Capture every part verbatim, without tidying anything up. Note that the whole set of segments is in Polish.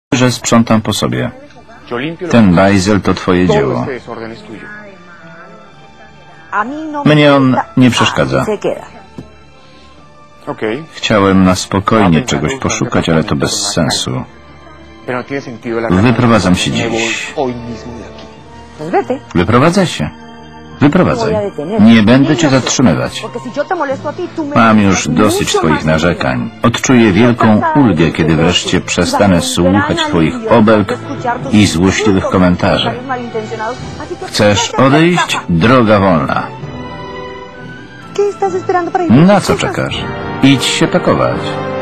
że sprzątam po sobie. Ten bajzel to twoje dzieło. Mnie on nie przeszkadza. Chciałem na spokojnie czegoś poszukać, ale to bez sensu. Wyprowadzam się dziś. Wyprowadzaj się. Wyprowadzaj. Nie będę cię zatrzymywać. Mam już dosyć twoich narzekań. Odczuję wielką ulgę, kiedy wreszcie przestanę słuchać twoich obelg i złośliwych komentarzy. Chcesz odejść? Droga wolna. Na co czekasz? Idź się pakować.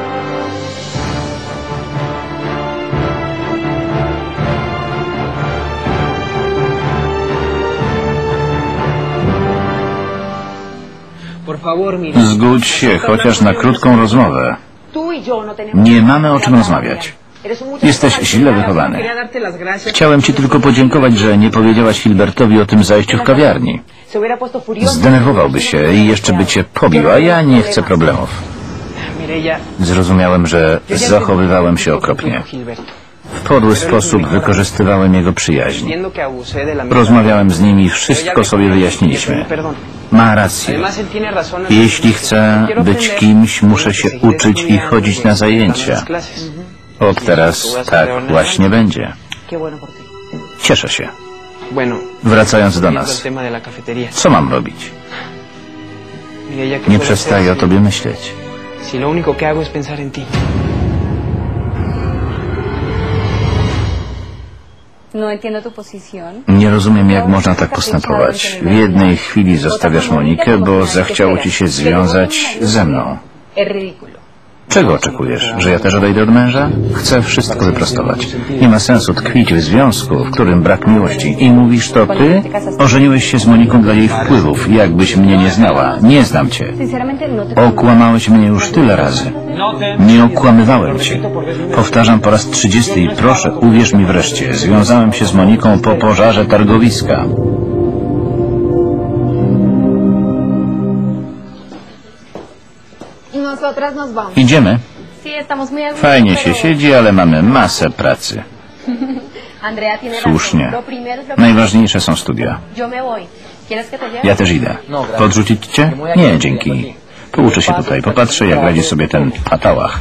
Zgódź się chociaż na krótką rozmowę. Nie mamy o czym rozmawiać. Jesteś źle wychowany. Chciałem ci tylko podziękować, że nie powiedziałaś Hilbertowi o tym zajściu w kawiarni. Zdenerwowałby się i jeszcze by cię pobił, a ja nie chcę problemów. Zrozumiałem, że zachowywałem się okropnie. W podły sposób wykorzystywałem jego przyjaźń. Rozmawiałem z nim i wszystko sobie wyjaśniliśmy. Ma rację. Jeśli chcę być kimś, muszę się uczyć i chodzić na zajęcia. Od teraz tak właśnie będzie. Cieszę się. Wracając do nas. Co mam robić? Nie przestaję o tobie myśleć. Nie rozumiem, jak można tak postępować. W jednej chwili zostawiasz Monikę, bo zachciało ci się związać ze mną. Czego oczekujesz? Że ja też odejdę od męża? Chcę wszystko wyprostować. Nie ma sensu tkwić w związku, w którym brak miłości. I mówisz to ty? Ożeniłeś się z Moniką dla jej wpływów. Jakbyś mnie nie znała. Nie znam cię. Okłamałeś mnie już tyle razy. Nie okłamywałem cię. Powtarzam po raz trzydziesty i proszę, uwierz mi wreszcie. Związałem się z Moniką po pożarze targowiska. Idziemy. Fajnie się siedzi, ale mamy masę pracy. Słusznie. Najważniejsze są studia. Ja też idę. Podrzucić cię? Nie, dzięki. Pouczę się tutaj. Popatrzę, jak radzi sobie ten patałach.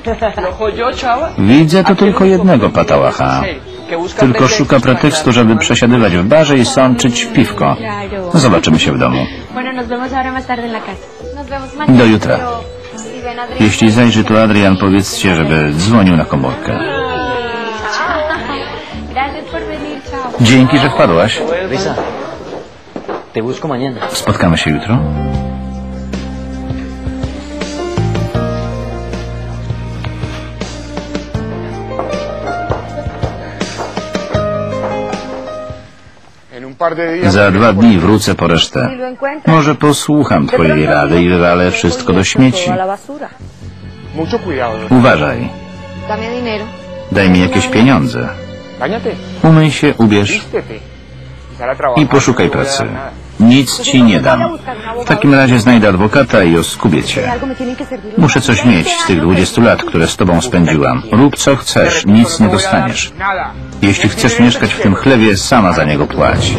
Widzę tu tylko jednego patałacha. Tylko szuka pretekstu, żeby przesiadywać w barze i sączyć piwko. Zobaczymy się w domu. Do jutra. Jeśli zajrzy tu Adrian, powiedzcie, żeby dzwonił na komórkę. Dzięki, że wpadłaś. Spotkamy się jutro. Za dwa dni wrócę po resztę. Może posłucham twojej rady i wywalę wszystko do śmieci. Uważaj. Daj mi jakieś pieniądze. Umyj się, ubierz i poszukaj pracy. Nic ci nie dam. W takim razie znajdę adwokata i oskubię cię. Muszę coś mieć z tych dwudziestu lat, które z tobą spędziłam. Rób co chcesz, nic nie dostaniesz. Jeśli chcesz mieszkać w tym chlewie, sama za niego płać.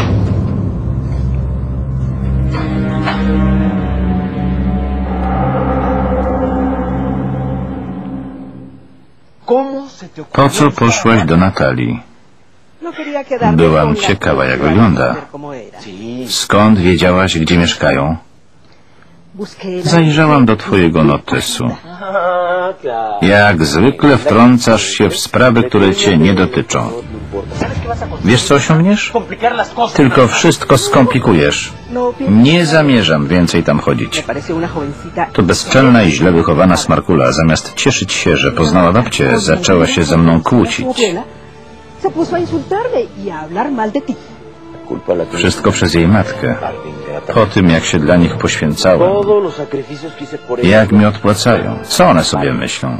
Po co poszłaś do Natalii? Byłam ciekawa, jak wygląda. Skąd wiedziałaś, gdzie mieszkają? Zajrzałam do twojego notesu. Jak zwykle wtrącasz się w sprawy, które cię nie dotyczą. Wiesz, co osiągniesz? Tylko wszystko skomplikujesz. Nie zamierzam więcej tam chodzić. To bezczelna i źle wychowana smarkula, zamiast cieszyć się, że poznała babcię, zaczęła się ze mną kłócić. Wszystko przez jej matkę. Po tym, jak się dla nich poświęcałem. Jak mi odpłacają? Co one sobie myślą?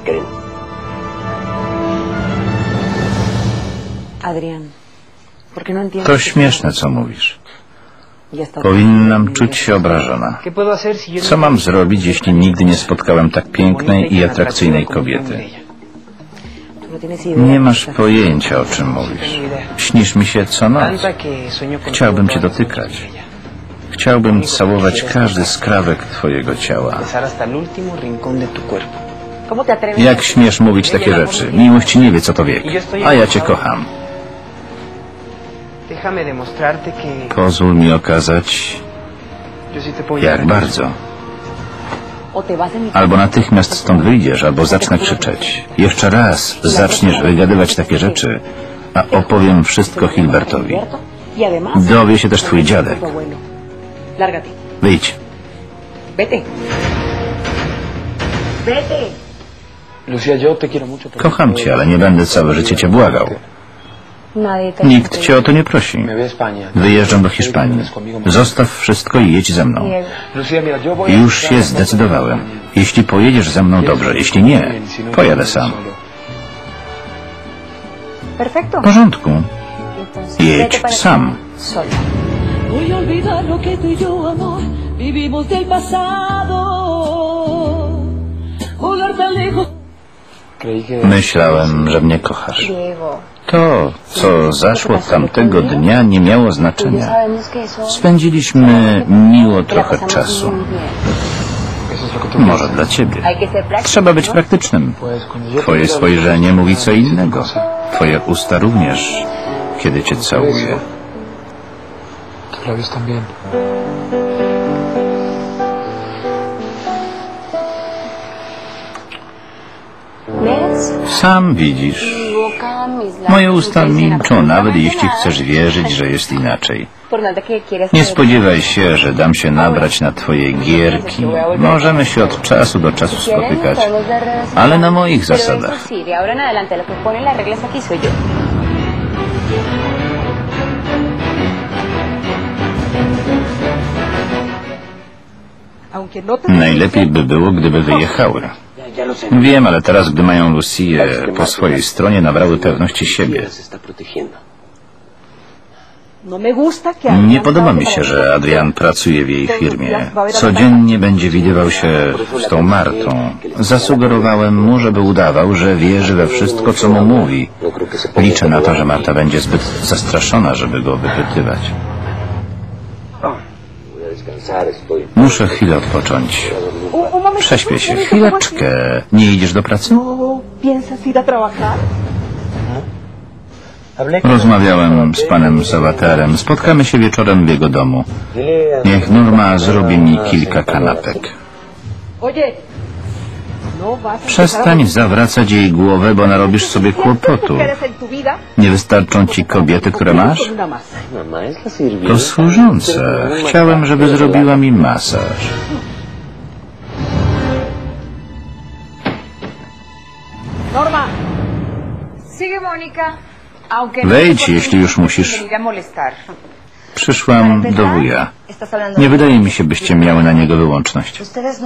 To śmieszne, co mówisz. Powinnam czuć się obrażona. Co mam zrobić, jeśli nigdy nie spotkałem tak pięknej i atrakcyjnej kobiety? Nie masz pojęcia, o czym mówisz. Śnisz mi się co noc. Chciałbym cię dotykać. Chciałbym całować każdy skrawek twojego ciała. Jak śmiesz mówić takie rzeczy? Miłość nie wie, co to wiek. A ja cię kocham. Pozwól mi okazać, jak bardzo. Albo natychmiast stąd wyjdziesz, albo zacznę krzyczeć. Jeszcze raz zaczniesz wygadywać takie rzeczy, a opowiem wszystko Hilbertowi. Dowie się też twój dziadek. Wyjdź. Kocham cię, ale nie będę całe życie cię błagał. Nikt cię o to nie prosi. Wyjeżdżam do Hiszpanii. Zostaw wszystko i jedź ze mną. Już się zdecydowałem. Jeśli pojedziesz ze mną, dobrze. Jeśli nie, pojadę sam. W porządku. Jedź sam. Myślałem, że mnie kochasz. To, co zaszło tamtego dnia, nie miało znaczenia. Spędziliśmy miło trochę czasu. Może dla ciebie. Trzeba być praktycznym. Twoje spojrzenie mówi co innego. Twoje usta również, kiedy cię całuję. Sam widzisz. Moje usta milczą, nawet jeśli chcesz wierzyć, że jest inaczej. Nie spodziewaj się, że dam się nabrać na twoje gierki. Możemy się od czasu do czasu spotykać, ale na moich zasadach. Najlepiej by było, gdyby wyjechały. Wiem, ale teraz, gdy mają Lucię po swojej stronie, nabrały pewności siebie. Nie podoba mi się, że Adrian pracuje w jej firmie. Codziennie będzie widywał się z tą Martą. Zasugerowałem mu, żeby udawał, że wierzy we wszystko, co mu mówi. Liczę na to, że Marta będzie zbyt zastraszona, żeby go wypytywać. Muszę chwilę odpocząć. Prześpię się. Chwileczkę. Nie idziesz do pracy? Rozmawiałem z panem Sawaterem. Spotkamy się wieczorem w jego domu. Niech Norma zrobi mi kilka kanapek. Przestań zawracać jej głowę, bo narobisz sobie kłopotu. Nie wystarczą ci kobiety, które masz? To służące. Chciałem, żeby zrobiła mi masaż. Wejdź, jeśli już musisz. Przyszłam do wuja. Nie wydaje mi się, byście miały na niego wyłączność.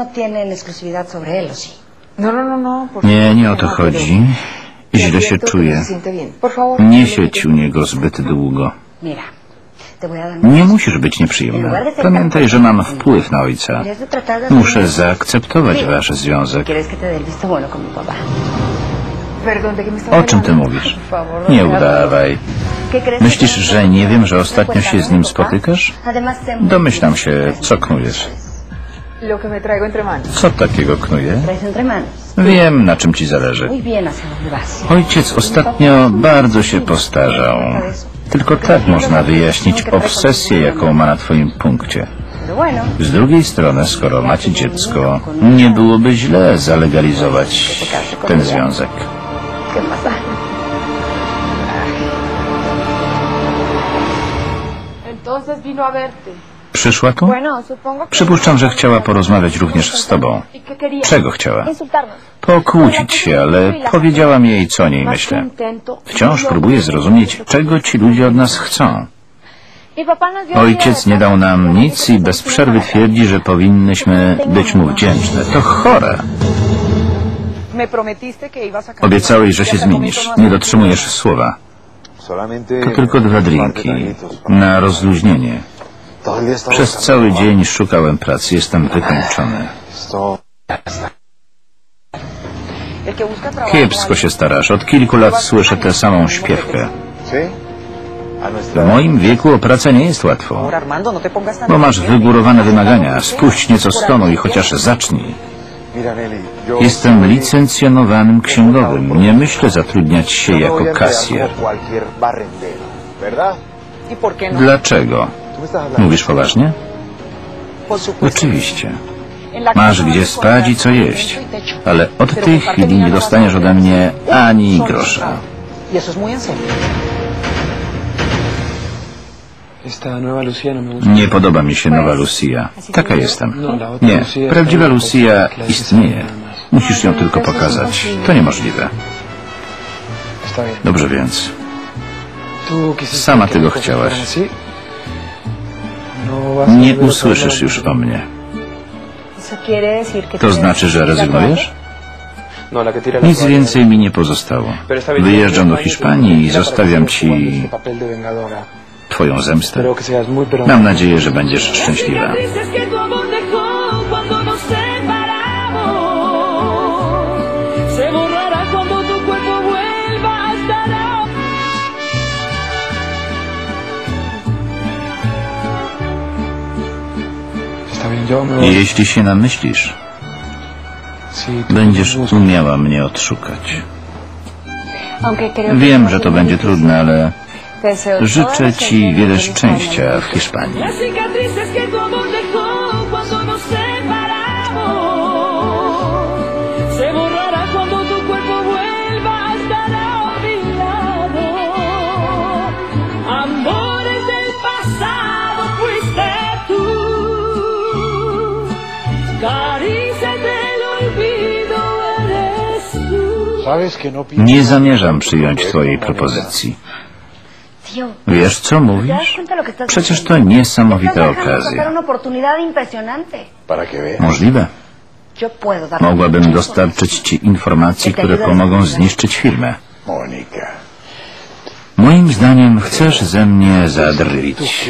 Nie, nie o to chodzi. Źle się czuję. Nie siedź u niego zbyt długo. Nie musisz być nieprzyjemna. Pamiętaj, że mam wpływ na ojca. Muszę zaakceptować wasz związek. O czym ty mówisz? Nie udawaj. Myślisz, że nie wiem, że ostatnio się z nim spotykasz? Domyślam się, co knujesz. Co takiego knuje? Wiem, na czym ci zależy. Ojciec ostatnio bardzo się postarzał. Tylko tak można wyjaśnić obsesję, jaką ma na twoim punkcie. Z drugiej strony, skoro macie dziecko, nie byłoby źle zalegalizować ten związek. Przyszła tu? Przypuszczam, że chciała porozmawiać również z tobą. Czego chciała? Pokłócić się, ale powiedziałam jej, co o niej myślę. Wciąż próbuję zrozumieć, czego ci ludzie od nas chcą. Ojciec nie dał nam nic i bez przerwy twierdzi, że powinnyśmy być mu wdzięczne. To chore. Obiecałeś, że się zmienisz. Nie dotrzymujesz słowa. To tylko dwa drinki. Na rozluźnienie. Przez cały dzień szukałem pracy. Jestem wykończony. Kiepsko się starasz. Od kilku lat słyszę tę samą śpiewkę. W moim wieku o pracę nie jest łatwo, bo masz wygórowane wymagania. Spuść nieco z tonu i chociaż zacznij. Jestem licencjonowanym księgowym. Nie myślę zatrudniać się jako kasjer. Dlaczego? Mówisz poważnie? Oczywiście. Masz gdzie spać i co jeść, ale od tej chwili nie dostaniesz ode mnie ani grosza. Nie podoba mi się nowa Lucia. Taka jestem. Nie, prawdziwa Lucia istnieje. Musisz ją tylko pokazać. To niemożliwe. Dobrze więc. Sama tego chciałaś. Nie usłyszysz już o mnie. To znaczy, że rezygnujesz? Nic więcej mi nie pozostało. Wyjeżdżam do Hiszpanii i zostawiam ci twoją zemstę. Mam nadzieję, że będziesz szczęśliwa. Jeśli się namyślisz, będziesz umiała mnie odszukać. Wiem, że to będzie trudne, ale życzę ci wiele szczęścia w Hiszpanii. Nie zamierzam przyjąć twojej propozycji. Wiesz, co mówisz? Przecież to niesamowita okazja. Możliwe. Mogłabym dostarczyć ci informacji, które pomogą zniszczyć firmę. Moim zdaniem chcesz ze mnie zadrwić.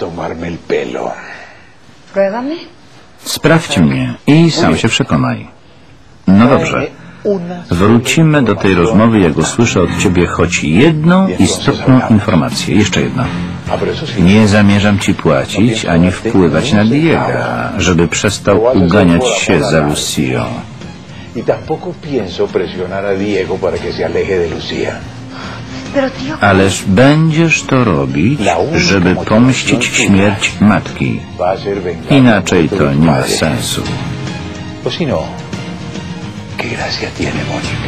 Sprawdź mnie i sam się przekonaj. No dobrze. Wrócimy do tej rozmowy, jak usłyszę od ciebie choć jedną istotną informację. Jeszcze jedna. Nie zamierzam ci płacić, ani wpływać na Diega, żeby przestał uganiać się za Lucią. Ależ będziesz to robić, żeby pomścić śmierć matki. Inaczej to nie ma sensu. ¿Qué gracia tiene Mónica?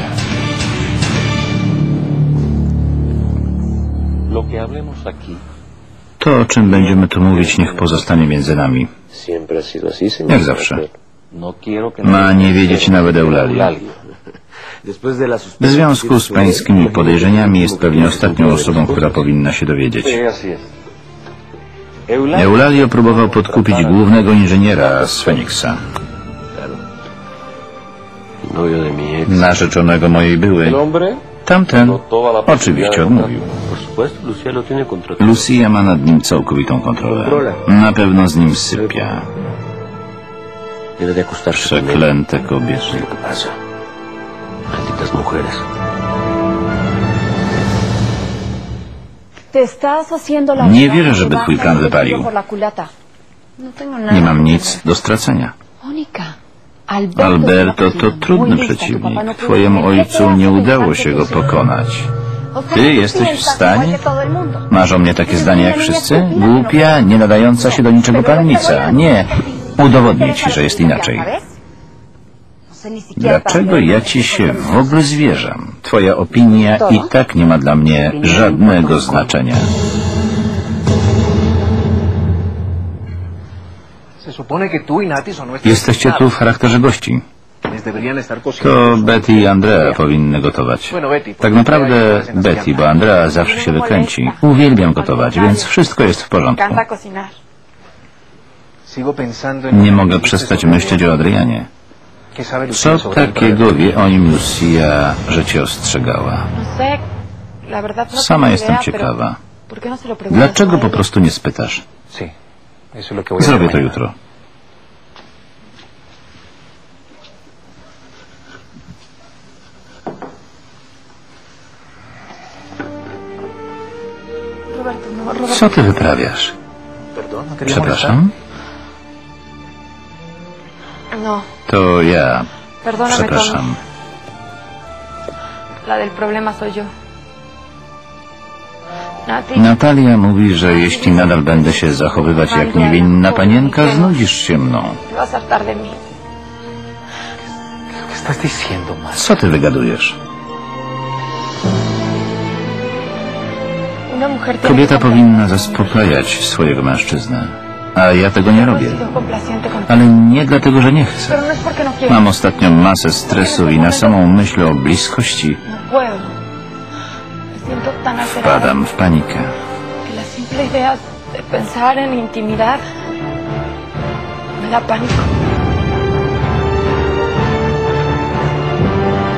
To, o czym będziemy tu mówić, niech pozostanie między nami. Jak zawsze. Ma nie wiedzieć nawet Eulalia. W związku z pańskimi podejrzeniami jest pewnie ostatnią osobą, która powinna się dowiedzieć. Eulalio próbował podkupić głównego inżyniera z Feniksa. Narzeczonego mojej byłej. Tamten oczywiście odmówił. Lucia ma nad nim całkowitą kontrolę. Na pewno z nim sypia. Przeklęte kobiety. Nie wierzę, żeby twój plan wypalił. Nie mam nic do stracenia. Alberto to trudny przeciwnik. Twojemu ojcu nie udało się go pokonać. Ty jesteś w stanie? Masz o mnie takie zdanie jak wszyscy? Głupia, nie nadająca się do niczego pannica. Nie. Udowodnię ci, że jest inaczej. Dlaczego ja ci się w ogóle zwierzam? Twoja opinia i tak nie ma dla mnie żadnego znaczenia. Jesteście tu w charakterze gości. To Betty i Andrea powinny gotować. Tak naprawdę Betty, bo Andrea zawsze się wykręci. Uwielbiam gotować, więc wszystko jest w porządku. Nie mogę przestać myśleć o Adrianie. Co takiego wie o nim Lucia, że cię ostrzegała? Sama jestem ciekawa. Dlaczego po prostu nie spytasz? Zrobię to jutro. Co ty wyprawiasz? Przepraszam? To ja. Przepraszam. Natalia mówi, że jeśli nadal będę się zachowywać jak niewinna panienka, znudzisz się mną. Co ty wygadujesz? Kobieta powinna zaspokajać swojego mężczyznę, a ja tego nie robię. Ale nie dlatego, że nie chcę. Mam ostatnio masę stresu i na samą myśl o bliskości wpadam w panikę. Pensar en intimidad me da pánico.